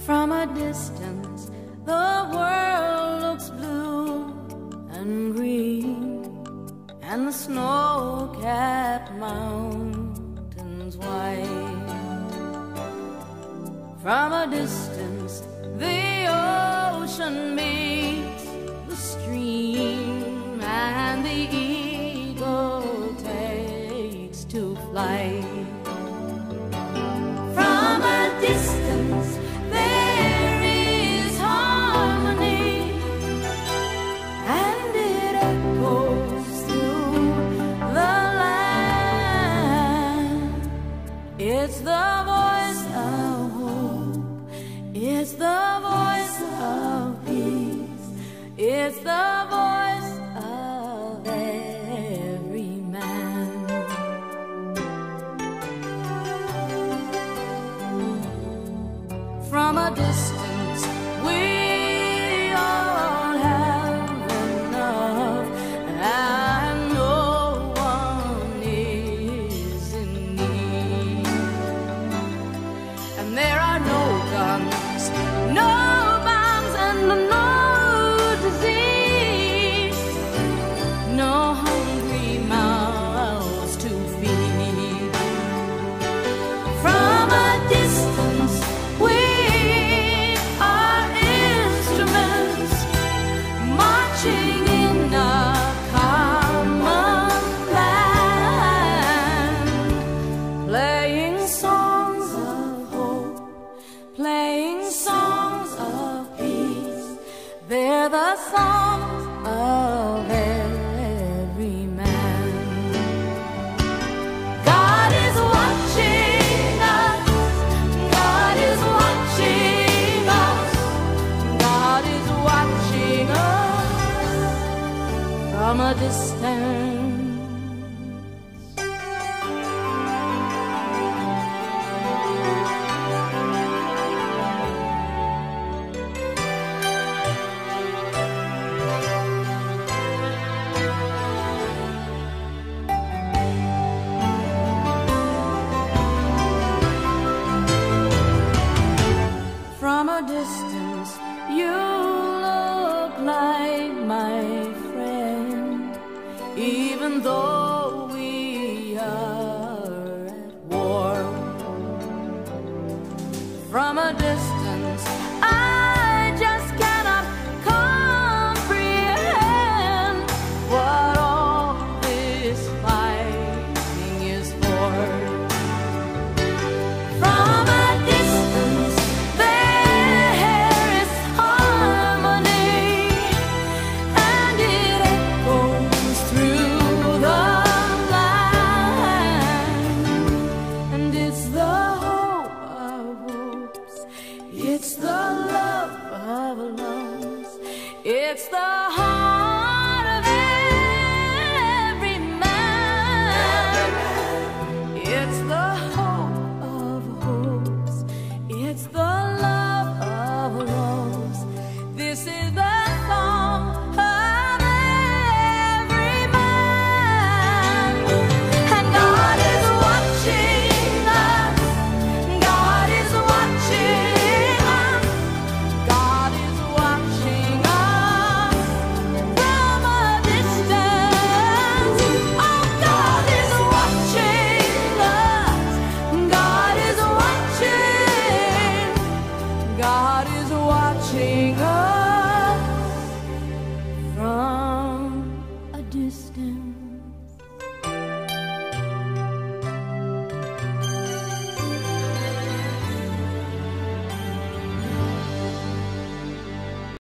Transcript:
From a distance, the world looks blue and green, and the snow-capped mountains white. From a distance, the ocean meets the stream, and the eagle takes to flight. From a distance, there is harmony, and it echoes through the land. It's the voice of hope, it's the voice of peace, it's the voice of every man. From a distance, we all have enough, and no one is in need. And there are no guns, no bombs, and no disease, no hungry mouths to feed. From a distance, we are instruments marching in a common land, playing songs of hope, playing songs of peace. They're the songs of every man. God is watching us, God is watching us, God is watching us from a distance. From a distance, you look like my friend, even though we are at war. From a distance, I just cannot comprehend what all this fighting is for. From a distance, there is harmony, and it echoes through the land. And it's the hope of hopes, it's the love of loves, it's the heart of every man. It's the hope of hopes, it's the love of loves. This is the song of every man. And God is watching us, God is watching us, God is watching us from a distance. Oh, God is watching us, God is watching, God is watching us.